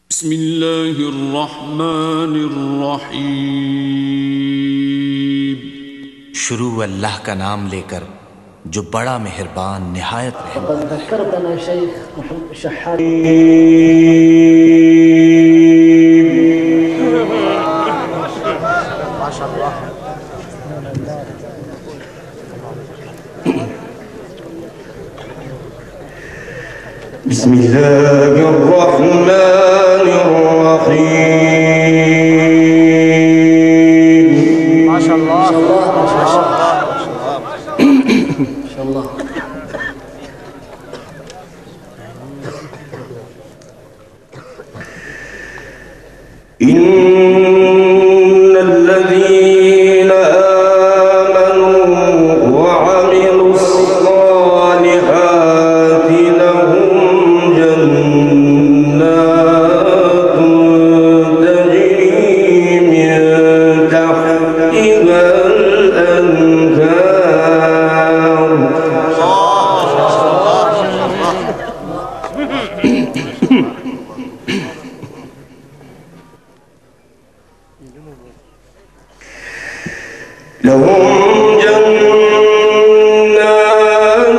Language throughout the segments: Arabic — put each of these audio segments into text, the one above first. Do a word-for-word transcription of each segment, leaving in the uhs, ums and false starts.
بسم الله الرحمن الرحیم। शुरू अल्लाह का नाम लेकर जो बड़ा मेहरबान निहायत रहम। وقد ذكرتنا شيخ شحات ما شاء الله. بسم الله الرحمن الرحيم. ما شاء الله ما شاء الله ما شاء الله. إن الذين آمنوا وعملوا الصالحات لهم جنات تجري من تحتها الأنهار. لهم جنات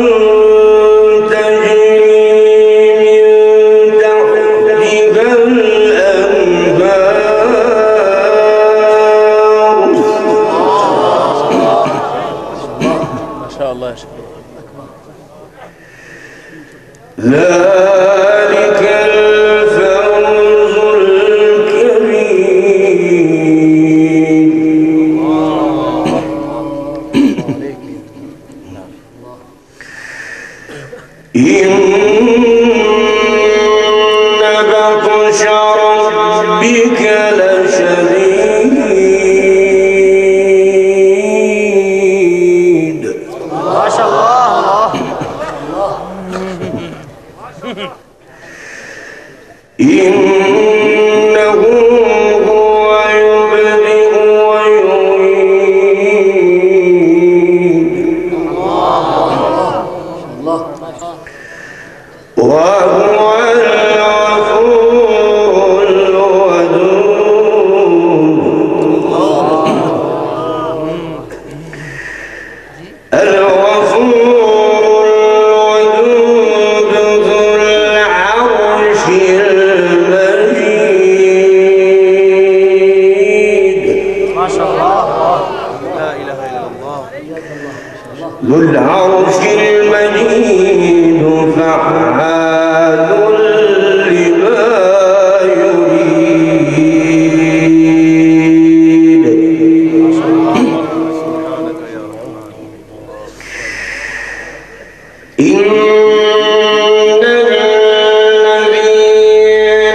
تجري من تحتها الأنهار. ما شاء الله يا شيخ. ذلك الفوز الكبير. إن بطش ربك لشديد. ما شاء الله. إنه هو يبدئ ويعيد وهو الغفور الودود. الغفور الودود ذو العرش المجيد. ما شاء الله. لا اله الا الله. ذو العرش المجيد فعال لما يريد. إن الذين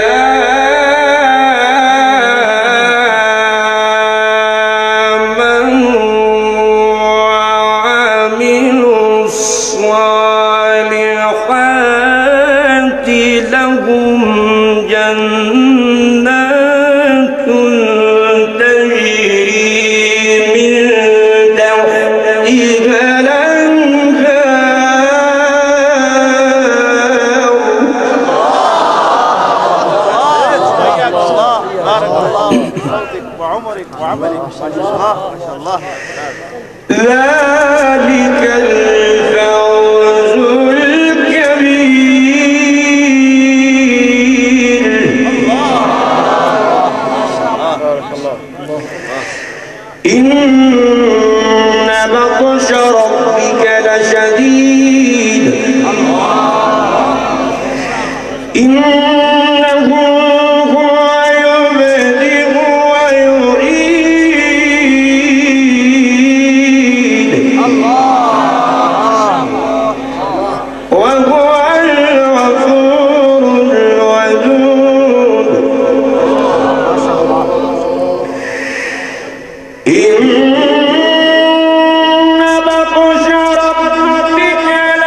آمنوا وعملوا الصالحات لهم جنات تجري من تحتها الأنهار. بارك الله في صوتك وعمرك وعملك. ما شاء الله ما شاء الله. ذلك الفوز الكبير. بارك الله. إن بطش ربك لشديد. إنه هو يبدئ ويعيد وهو الغفور الودود. إن بطش ربك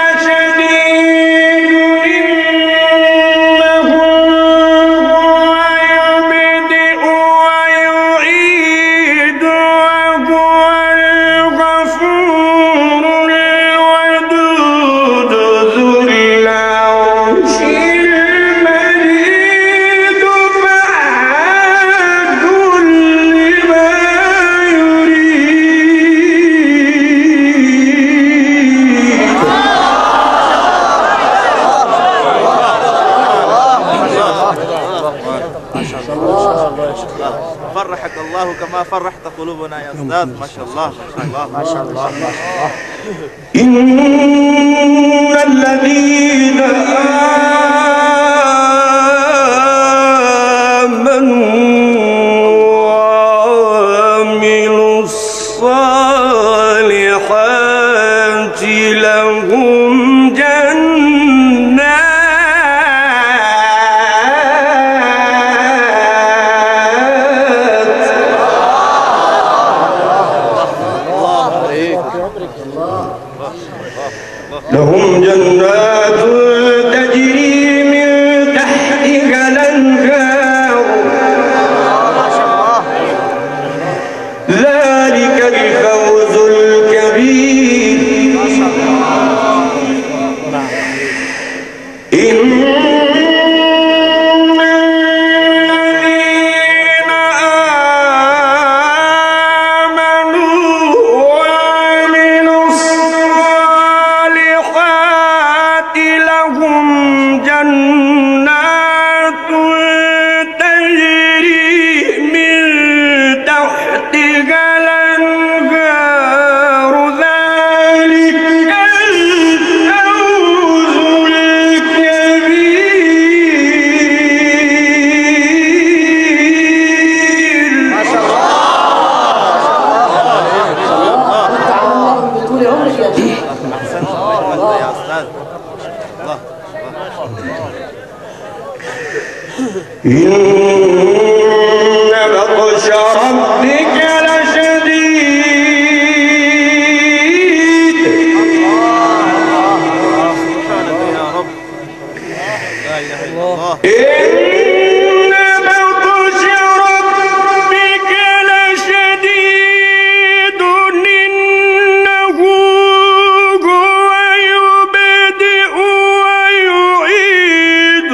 أستاذ ما شاء الله ما شاء الله ما شاء الله. إن الذين آمنوا وعملوا الصالحات لهم جنات لهم جنات تجري من تحتها الأنهار ذلك الفوز الكبير. إن إن بطش ربك لشديد. سبحانك يا رب لا إله إلا الله. إن بطش ربك لشديد إنه هو يبدئ ويعيد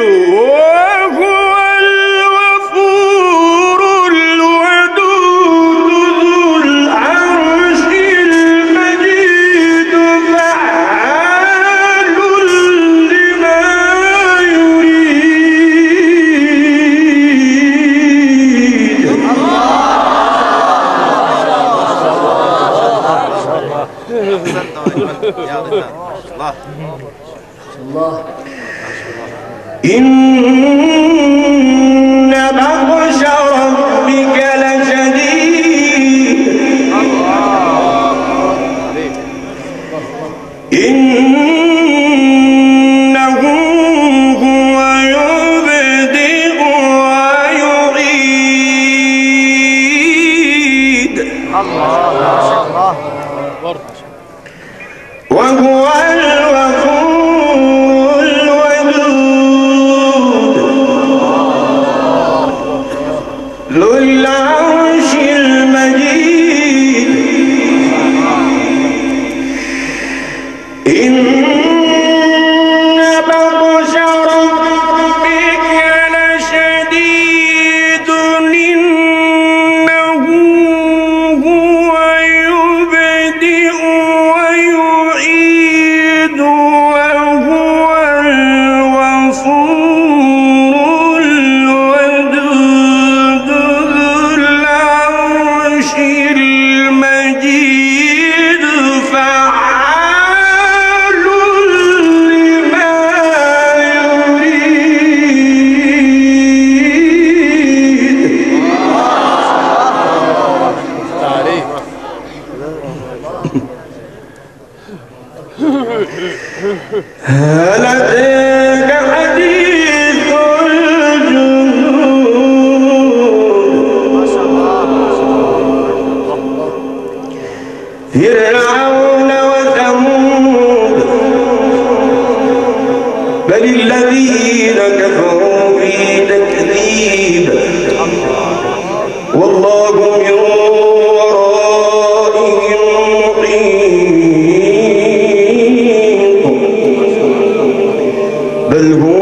يا الله الله. إن بطش ربك لشديد إنه هو يبدئ ويعيد وهو الغفور الودود ذو العرش المجيد. إن بطش ربك لشديد إنه هو يبدئ ويعيد وهو الغفور الودود ذو العرش المجيد فعال لما يريد. هل أتاك حديث الجنود فرعون وثمود بل الذين كفروا في تكذيب والله من ورائهم محيط بل هو